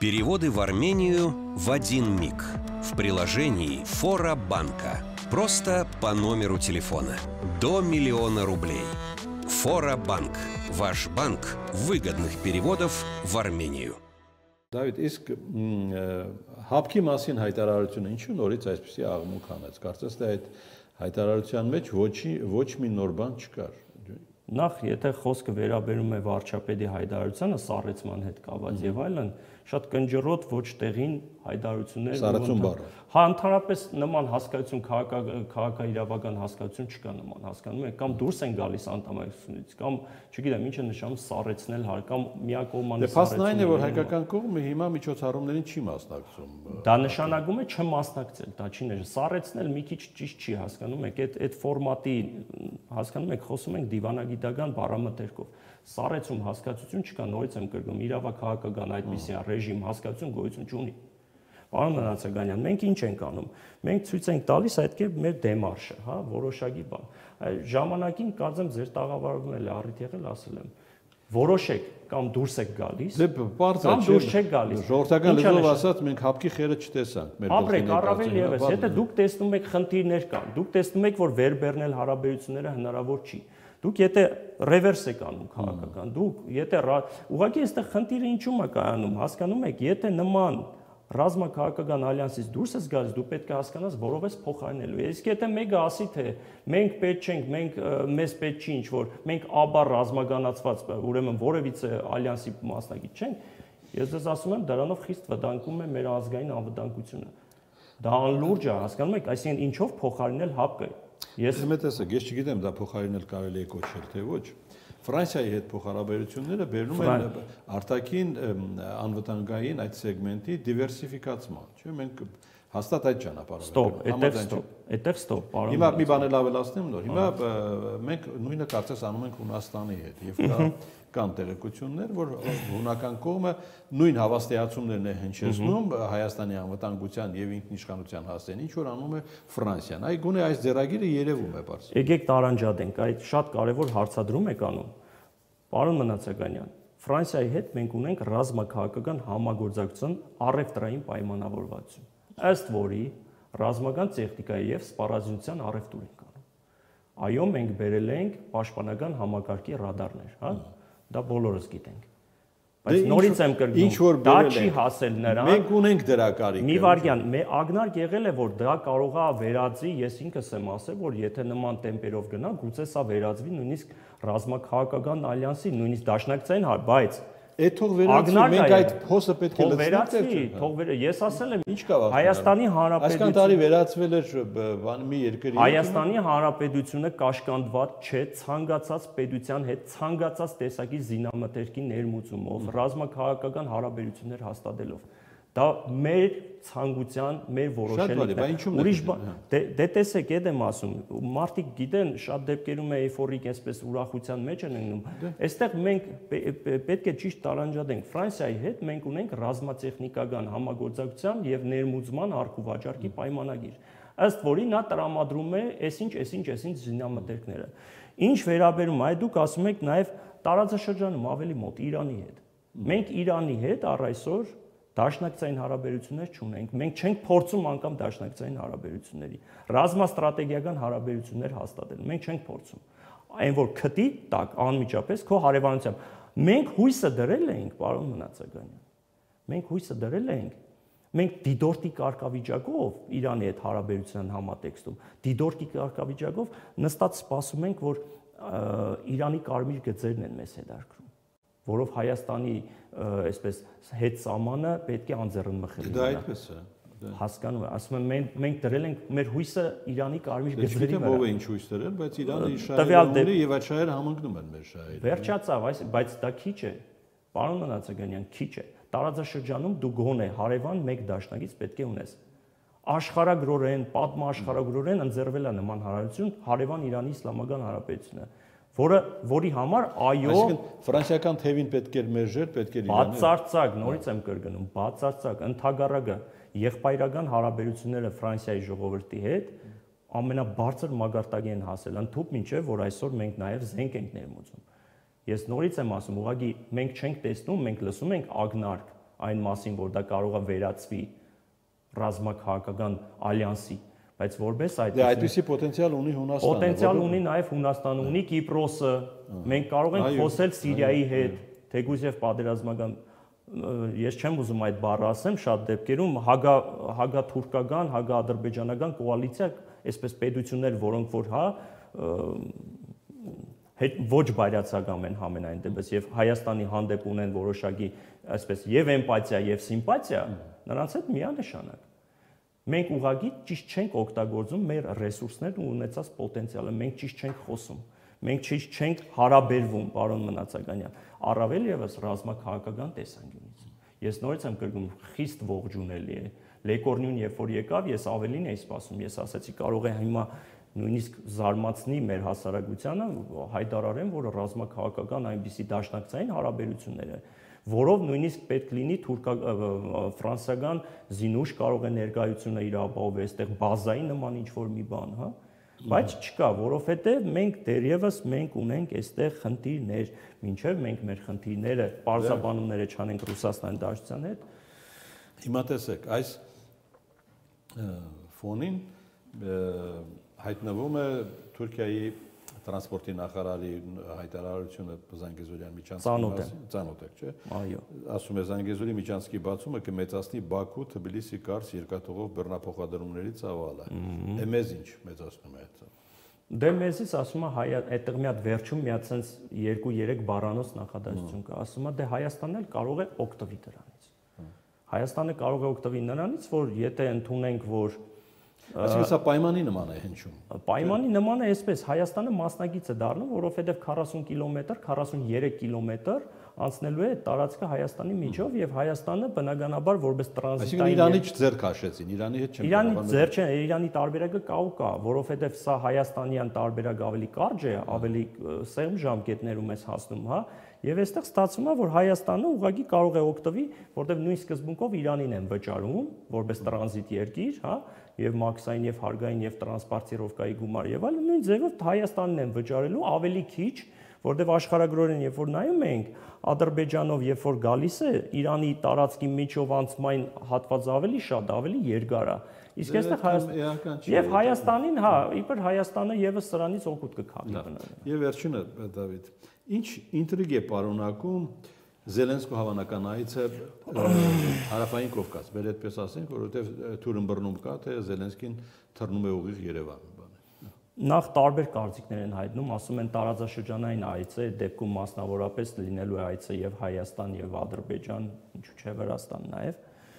Переводы в Армению в один миг. В приложении Фора Банка. Просто по номеру телефона. До 1 000 000 рублей. Фора Банк. Ваш банк выгодных переводов в Армению. Դավիթ, իսկ հապկի մասին հայտարարությունը ինչու նորից այսպեսի աղմուկ հանեց։ Կարծես թե այդ հայտարարության մեջ ոչ մի նոր բան չկար։ Նախ, եթե խոսքը վերաբերում է վարչապետի հայտարարությանը սառեցման հետ կապված եւ այլն, շատ կնջռոտ ոչ տեղին հայտարարություններ Սառեցում բառը։ Հա, ընդհանրապես նման հասկացություն քաղաքական-իրավական հասկացություն չկա նման, հասկանում եք, կամ դուրս են գալիս անդամակցությունից, կամ չգիտեմ ինչ է նշանակում սառեցնել կամ միակողմանի սառեցնել։ Փաստն այն է, որ հայկական կողմը հիմա միջոցառումներին չի մասնակցում։ Դա նշանակում է չմասնակցել, դա չի նշանակում սառեցնել մի քիչ ճիշտ չի, հասկանում եք, այդ ֆորմատի, հասկանում եք, խոսում ենք դիվանագիտական բառամթերքով։ Սառեցում հասկացություն չկա, նորից եմ կրկնում, իրավաքաղաքական այդպիսի ռեժիմ հասկացություն գոյություն չունի։ Պարոն Նացականյան, մենք ինչ ենք անում։ Մենք ցույց ենք տալիս այդ կերպ մեր դեմարշը, հա, որոշակի բան։ Ժամանակին կարծեմ ձեր տաղավարում էլ առիթ եղել, ասել եմ։ Որոշեք կամ դուրս եք գալիս։ Կամ դուրս չեք գալիս։ Ժողովրդական լեզվով ասած մենք հապկի խերը չտեսանք մեր ապրեք առավել եւս, եթե դուք տեսնում եք խնդիրներ կան, դուք տեսնում եք, որ վերբեռնել հարաբերությունները հնարավոր չի։ Դուք եթե ռևերս եք անում քաղաքական, դուք եթե ուղղակի այստեղ խնդիրը ինչու՞մ է կայանում, հասկանում եք, եթե նման ռազմաքաղաքական ալյանսից դուրս ես գալիս, դու պետք է հասկանաս, որով ես փոխարինելու։ Իսկ եթե մեկը ասի, թե մենք պետք չենք, մեզ պետք չի ինչ որ, մենք աբար ռազմականացված, ուրեմն որևիցե ալյանսի մասնակից չենք, ես ձեզ ասում եմ, դրանով խիստ վտանգում է մեր ազգային անվտանգությունը։ Դա անլուրջ է, հասկանում եք, այսինքն ինչով փոխարինել ՀԱՊԿ-ը։ Ես չգիտեմ, դա փոխարինել կարելի է կոչել, թե ոչ։ Ֆրանսիայի հետ փոխհարաբերությունները բերում են արտաքին անվտանգային այդ սեգմենտի դիվերսիֆիկացման, չէ՞, մենք հաստատ այդ ճանապարհով ենք։ Այդտեղ ստոպ, պարոն։ Հիմա մի բան էլ ավելացնեմ նոր։ Հիմա մենք նույնը կարծես անում ենք Հունաստանի հետ եւ կան տեղեկություններ, որ հունական կողմը նույն հավաստիացումներն է հնչեցնում Հայաստանի անվտանգության եւ ինքնիշխանության հասցեն, ինչ որ անում է Ֆրանսիան։ Այ գոնե այս ձեռագիրը երևում է բարձր։ Եկեք տարանջատենք, այդ շատ կարևոր հարցադրում եք անում։ Պարոն Մնացականյան, Ֆրանսիայի հետ մենք ունենք ռազմաքաղաքական համագործակցության առևտրային պայմանավորվածություն, ըստ որի ռազմական տեխնիկայի եւ սպառազինության առևտուր ենք անում։ Այո, մենք բերել ենք պաշտպանական համակարգի ռադարներ, հա։ Դա բոլորս գիտենք։ Բայց նորից եմ կրկնում, դա չի հասել նրան։ Մենք ունենք դրա կարիքը։ Մի վարյան, ակնարկ եղել է, որ դա կարող է վերածի, ես ինքս եմ ասել, որ եթե նման տեմպերով գնա, գուցե սա վերածվի նույնիսկ ռազմաքաղաքական ալյանսի, նույնիսկ դաշնակցային, բայց Այդ թող վերածվի, մենք այդ փոսը պետք է լցնենք։ Ես ասել եմ, ինչ կա Հայաստանի Հանրապետությունը։ Այսքան տարի վերածվել էր մի երկրի։ Հայաստանի Հանրապետությունը կաշկանդված չէ ցանկացած պետության հետ ցանկացած տեսակի զինամթերքի ներմուծումով, ռազմաքաղաքական հարաբերություններ հաստատելով։ Դա մեր ցանկության, մեր որոշելիքն է։ Ուրիշ բան, դե տեսեք, այդ եմ ասում, մարդիկ գիտեն, շատ դեպքերում է էйֆորիկ այսպես ուրախության մեջ են ընկնում։ Այստեղ մենք պետք է ճիշտ տարանջատենք։ Ֆրանսիայի հետ մենք ունենք ռազմատեխնիկական համագործակցության եւ ներմուծման առքուվաճառքի պայմանագիր, ըստ որի նա տրամադրում է այսինչ զինամթերքները։ Ինչ վերաբերում է, դուք ասում եք նաեւ տարածաշրջանում ավելի մոտ Իրանի հետ։ Մենք Իրանի հետ առ այսօր դաշնակցային հարաբերություններ չունենք, մենք չենք փորձում անգամ դաշնակցային հարաբերությունների, ռազմաստրատեգիական հարաբերություններ հաստատել, մենք չենք փորձում, այն որ քտի տակ անմիջապես քո հարևանությամբ, մենք հույսը դրել էինք, պարոն Մնացականյան, մենք հույսը դրել էինք, մենք դիդորտի կարգավիճակով Իրանի հետ հարաբերության համատեքստում, դիդորտի կարգավիճակով նստած սպասում ենք, որ Իրանի կարմիր գծերն են մեզ հետաքրքրում, որով Հայաստանի այսպես հետ սահմանը պետք է անձեռնմխել լինի։ Դա այդպես է։ Հասկանում եմ, ասում եմ մենք դրել ենք մեր հույսը Իրանի կարմիր գծերի վրա։ Ով է ինչ հույս դրել, բայց Իրանը իր շահերը ունի եւ այդ շահերը համընկնում են մեր շահերին։ Վերջացավ, բայց դա քիչ է։ Պարոն Մնացականյան, քիչ է։ Տարածաշրջանում դու գոնե հարևան մեկ դաշնակից պետք է ունես։ Աշխարհագրորեն, պատմաշխարհագրորեն ընձեռվել է նման հարաբերություն հարևան Իրանի Իսլամական Հանրապետությունը, որի համար այո, այսինքն ֆրանսիական թևին պետք էր մերժել, պետք էր Իրանը։ Բացարձակ, նորից եմ կրկնում, բացարձակ, ընդհակառակը եղբայրական հարաբերությունները Ֆրանսիայի ժողովրդի հետ ամենաբարձր մակարդակի են հասել, ընդհուպ մինչև որ այսօր մենք նաև զենք ենք ներմուծում։ Ես նորից եմ ասում, ուղղակի մենք չենք տեսնում, մենք լսում ենք ակնարկ, այն մասին, որ դա կարող է վերածվի ռազմաքաղաքական ալյանսի, բայց որպես այդպիսի պոտենցիալ ունի Հունաստանը։ Պոտենցիալ ունի նաև Հունաստանը, ունի Կիպրոսը, մենք կարող ենք խոսել Սիրիայի հետ, թեկուզ եւ պատերազմական ես չեմ ուզում այդ բառը ասեմ, շատ դեպքերում հագաթուրքական, հագաադրբեջանական կոալիցիա, այսպես պետություններ, որոնք որ ոչ բայրացական են համենայն դեպս եւ Հայաստանի հանդեպ ունեն որոշակի այսպես եւ էմպաթիա եւ սիմպաթիա, նրանց հետ միանշանակ։ Մենք ուղղակի ճիշտ չենք օգտագործում մեր ռեսուրսներն ու ունեցած պոտենցիալը, մենք ճիշտ չենք խոսում, մենք ճիշտ չենք հարաբերվում, պարոն Մնացականյան, առավել եւս ռազմաքաղաքական տեսանկյունից։ Ես նորից եմ կրկնում, խիստ ողջունելի է։ Լեկորնյուն երբ որ եկավ, ես ավելին էի սպասում, ես ասացի կարող է հիմա նույնիսկ զարմացնի մեր հասարակությանը, հայտարարեն, որ ռազմաքաղաքական այնպիսի դաշնակցային հարաբերությունները, որով նույնիսկ պետք լինի ֆրանսիական զինուշ կարող է ներկայությունը իր ապահովել, այստեղ բազայի նման ինչ-որ մի բան, հա, բայց չկա, որովհետև մենք դեռևս մենք ունենք այստեղ խնդիրներ, մինչև մենք մեր խնդիրները, պարզաբանումները չանենք Ռուսաստանի Դաշնության հետ։ Հիմա տեսեք, այս ֆոնին հայտնվում է Թուրքիայի տրանսպորտի նախարարի հայտարարությունը Զանգեզուրյան միջանցքի ծանոթ եք, չէ՞։ Այո։ Ասում է Զանգեզուրի միջանցքի բացումը կմեծացնի Բաքու, Թբիլիսի, Կարս երկաթուղով բեռնափոխադրումների ծավալը։ Մեզ ինչ մեծացնում է այդ։ Դե մեզից ասում է այդտեղ մի հատ վերջում մի հատ sense 2-3 բառանոց նախադասություն կա, ասում է դե Հայաստանն էլ կարող է օգտվի դրանից։ Հայաստանը կարող է օգտվի նրանից, որ եթե ընդունենք, որ Այսինքն սա պայմանի նման է հնչում։ Պայմանի նման է այսպես, Հայաստանը մասնակից է դառնում, որովհետև 40 կիլոմետր, 43 կիլոմետր անցնելու է տարածքը Հայաստանի միջով եւ Հայաստանը բնականաբար որպես տրանզիտային Այսինքն Իրանից ձեռ քաշեցին, Իրանի հետ չեն Իրանի ձեռ չէ, Իրանի տարբերակը կա, որովհետև սա հայաստանյան տարբերակ ավելի կարճ է, ավելի սեղմ ժամկետներում է հասնում, հա, եւ այստեղ ստացվում է, որ Հայաստանը ուղղակի կարող է օգտվի, որտեղ նույն սկզբունքով Իրանին են վճարում որպես տրանզիտ երկիր, հա, եւ մաքսային եւ հարգային եւ տրանսպորտիրովկայի գումար եւ այլն, նույն ձևով Հայաստանն են վճարելու ավելի քիչ, որտեղ աշխարհագրորեն երբ որ նայում ենք, Ադրբեջանով երբ որ գալիս է, Իրանի տարածքի միջով անցմային հատված ավելի շատ, ավելի երկար է։ Իսկ այստեղ եւ Հայաստանին, հա, իբր Հայաստանը եւս սրանից օգուտ կքաղի բնավ։ Եվ վերջինը, Դավիթ, ինչ ինտրիգ է պարունակում Զելենսկու հավանական այցը Հարավային Կովկաս, մեր այդպես ասենք, որովհետև թույլ ըմբռնում կա, թե Զելենսկին թռնում է ուղիղ Երևան։ Նախ տարբեր կարծիքներ են հայտնում, ասում են տարածաշրջանային այց է, դեպքում մասնավորապես լինելու է այցը եւ Հայաստան եւ Ադրբեջան, ինչու՞ չէ Վրաստան նաեւ։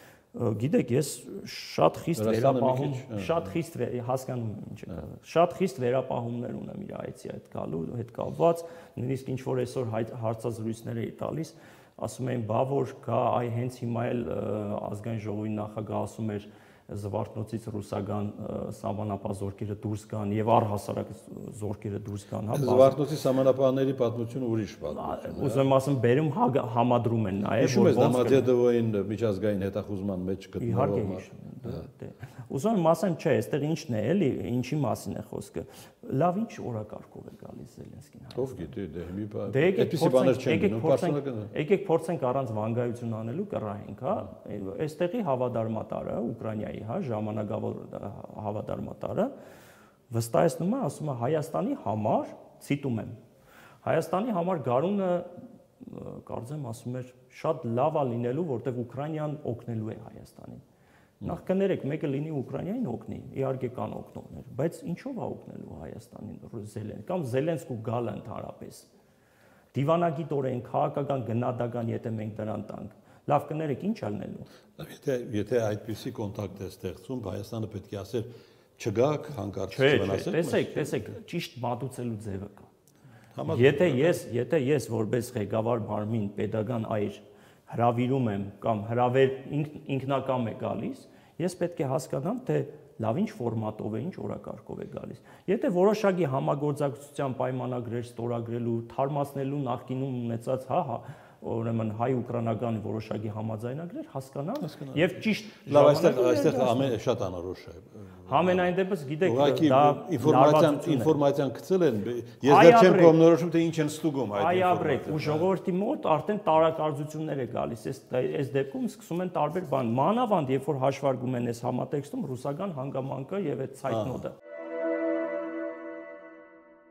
Գիտեք, ես շատ խիստ վերապահում, շատ խիստ հասկանում եմ ինչ է կա։ Շատ խիստ վերապահումներ ունեմ իր այցի այդ գալու հետ կապված, նույնիսկ ինչ որ այսօր հարցազրույցներ էի տալիս, ասում էին, բա որ գա, այ հենց հիմա էլ ազգային ժողովի նախագահ ասում էր Զվարթնոցից ռուսական սահմանապահ զորքերը դուրս գան եւ առհասարակ զորքերը դուրս գան, հա։ Զվարթնոցի սահմանապահների պատմությունը ուրիշ պատմություն է։ Ուզում եմ ասեմ, բերում համադրում են նաեւ, որ ոնց Դամադեդովային միջազգային հետախուզման մեջ գտնվող։ Իհարկե։ Ուզում եմ ասեմ, չէ, այստեղ ինչն է, էլի, ինչի մասին է խոսքը։ Լավ, ինչ օրակարգով է գալիս Զելենսկին։ Ով գիտի, դե մի բան։ Այդպիսի բաներ չեն գնում, եկեք փորձենք առանց վանգայություն անելու կռահենք, հա։ Այստեղի հավատարմատարը Ուկրաինայի, հա, ժամանակավոր հավատարմատարը վստահեցնում է, ասում է Հայաստանի համար, ցիտում եմ, Հայաստանի համար գարունը կարծեմ ասում էր շատ լավ է լինելու, որտեղ Ուկրաինան օգնելու է Հայաստանին։ Նախ կներեք, մեկը լինի Ուկրաինային օգնի, իհարկե կան օգնողներ, բայց ինչով է օգնելու Հայաստանին Զելենսկին կամ Զելենսկու գալը ընդհանրապես։ Դիվանագիտորեն, քաղաքական, գնահատական, եթե մենք դրան տանք, լավ կներեք, ինչ է լինելու։ Եթե այդպիսի կոնտակտ է ստեղծում, Հայաստանը պետք է ասեր չգաք, հանկարծ չվնասեք։ Տեսեք, ճիշտ մատուցելու ձևը կա։ Եթե ես որպես ղեկավար մարմին pedagogan այր հրավիրում եմ կամ հրավեր ինքնակամ է գալիս, ես պետք է հասկանամ, թե լավ ինչ ֆորմատով է, ինչ օրակարգով է գալիս։ Եթե որոշակի համագործակցության պայմանագրեր ստորագրելու, թարմացնելու նախկինում ունեցած, ուրեմն հայ-ուկրաինական որոշակի համաձայնագրեր հասկանան եւ ճիշտ լավ այստեղ ամեն շատ անորոշ է Համենայն դեպս գիտեք դա ինֆորմացիան գցել են ես դեռ չեմ կողմնորոշում թե ինչ են ստուգում այդ ինֆորմացիան ու ժողովրդի մոտ արդեն տարակարծություններ է գալիս այս դեպքում սկսում են տարբեր բան մանավանդ երբ որ հաշվարկում են այս համատեքստում ռուսական հանգամանքը եւ այդ ցայտնոդը